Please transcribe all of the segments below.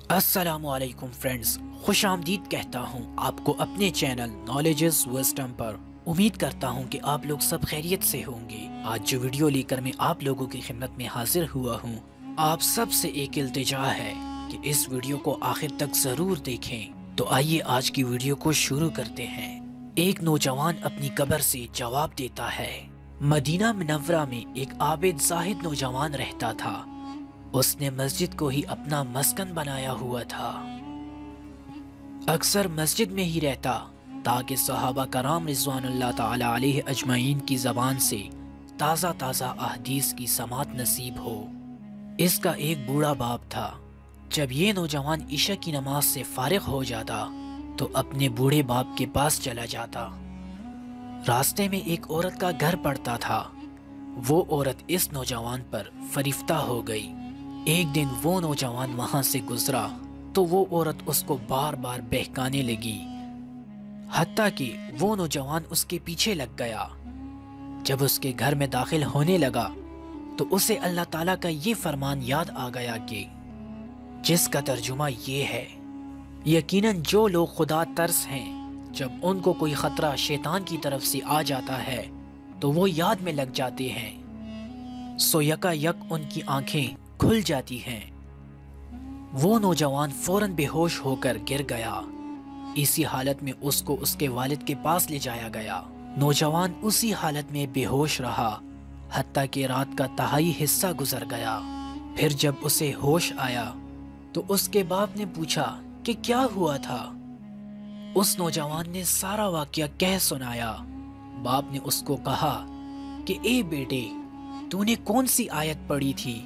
السلام علیکم فرینڈز، خوش آمدید کہتا ہوں آپ کو اپنے چینل نالج از وزڈم پر۔ امید کرتا ہوں کہ آپ لوگ سب خیریت سے ہوں گے۔ آج جو ویڈیو لے کر میں آپ لوگوں کی خدمت میں حاضر ہوا ہوں، آپ سب سے ایک التجا ہے کہ اس ویڈیو کو آخر تک ضرور دیکھیں۔ تو آئیے آج کی ویڈیو کو شروع کرتے ہیں۔ ایک نوجوان اپنی قبر سے جواب دیتا ہے۔ مدینہ منورہ میں ایک عابد زاہد نوجوان رہتا تھا۔ اس نے مسجد کو ہی اپنا مسکن بنایا ہوا تھا۔ اکثر مسجد میں ہی رہتا تاکہ صحابہ کرام رضوان اللہ تعالی علیہ اجمعین کی زبان سے تازہ تازہ احادیث کی سماعت نصیب ہو۔ اس کا ایک بوڑھا باپ تھا۔ جب یہ نوجوان عشاء کی نماز سے فارغ ہو جاتا تو اپنے بوڑھے باپ کے پاس چلا جاتا۔ راستے میں ایک عورت کا گھر پڑتا تھا۔ وہ عورت اس نوجوان پر فریفتہ ہو گئی۔ ایک دن وہ نوجوان وہاں سے گزرا تو وہ عورت اس کو بار بار بہکانے لگی، حتیٰ کہ وہ نوجوان اس کے پیچھے لگ گیا۔ جب اس کے گھر میں داخل ہونے لگا تو اسے اللہ تعالیٰ کا یہ فرمان یاد آ گیا کہ جس کا ترجمہ یہ ہے، یقیناً جو لوگ خدا ترس ہیں، جب ان کو کوئی خطرہ شیطان کی طرف سے آ جاتا ہے تو وہ یاد میں لگ جاتے ہیں، سو یکا یک ان کی آنکھیں کھل جاتی ہیں۔ وہ نوجوان فوراً بے ہوش ہو کر گر گیا۔ اسی حالت میں اس کو اس کے والد کے پاس لے جایا گیا۔ نوجوان اسی حالت میں بے ہوش رہا حتیٰ کہ رات کا تہائی حصہ گزر گیا۔ پھر جب اسے ہوش آیا تو اس کے باپ نے پوچھا کہ کیا ہوا تھا۔ اس نوجوان نے سارا واقعہ کہہ سنایا۔ باپ نے اس کو کہا کہ اے بیٹے، تو نے کون سی آیت پڑھی تھی؟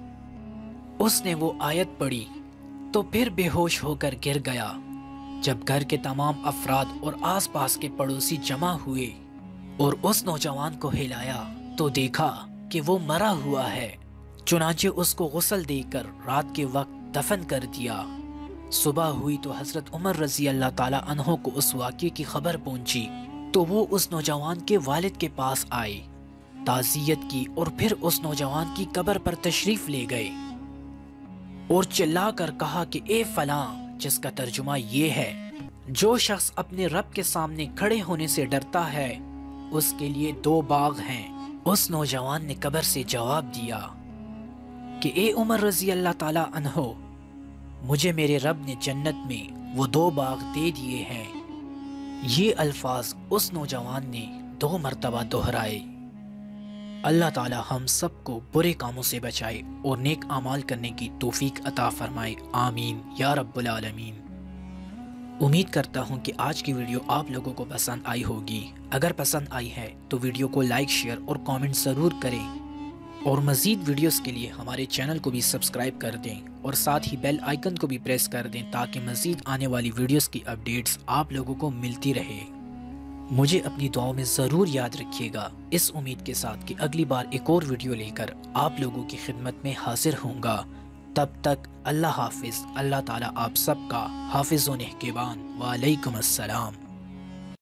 اس نے وہ آیت پڑھی تو پھر بے ہوش ہو کر گر گیا۔ جب گھر کے تمام افراد اور آس پاس کے پڑوسی جمع ہوئے اور اس نوجوان کو ہلایا تو دیکھا کہ وہ مرا ہوا ہے۔ چنانچہ اس کو غسل دے کر رات کے وقت دفن کر دیا۔ صبح ہوئی تو حضرت عمر رضی اللہ تعالیٰ عنہ کو اس واقعے کی خبر پہنچی تو وہ اس نوجوان کے والد کے پاس آئے، تعزیت کی اور پھر اس نوجوان کی قبر پر تشریف لے گئے اور چلا کر کہا کہ اے فلاں، جس کا ترجمہ یہ ہے، جو شخص اپنے رب کے سامنے کھڑے ہونے سے ڈرتا ہے اس کے لیے 2 باغ ہیں۔ اس نوجوان نے قبر سے جواب دیا کہ اے عمر رضی اللہ تعالیٰ عنہ، مجھے میرے رب نے جنت میں وہ 2 باغ دے دیے ہیں۔ یہ الفاظ اس نوجوان نے 2 مرتبہ دہرائے۔ اللہ تعالی ہم سب کو برے کاموں سے بچائے اور نیک اعمال کرنے کی توفیق عطا فرمائے، آمین یا رب العالمین۔ امید کرتا ہوں کہ آج کی ویڈیو آپ لوگوں کو پسند آئی ہوگی۔ اگر پسند آئی ہے تو ویڈیو کو لائک، شیئر اور کامنٹ ضرور کریں، اور مزید ویڈیوز کے لیے ہمارے چینل کو بھی سبسکرائب کر دیں اور ساتھ ہی بیل آئیکن کو بھی پریس کر دیں تاکہ مزید آنے والی ویڈیوز کی اپڈیٹس آپ لوگوں کو ملتی رہے۔ مجھے اپنی دعاؤں میں ضرور یاد رکھیے گا، اس امید کے ساتھ کہ اگلی بار ایک اور ویڈیو لے کر آپ لوگوں کی خدمت میں حاضر ہوں گا۔ تب تک اللہ حافظ۔ اللہ تعالیٰ آپ سب کا حافظ و نگہبان۔ وعلیکم السلام۔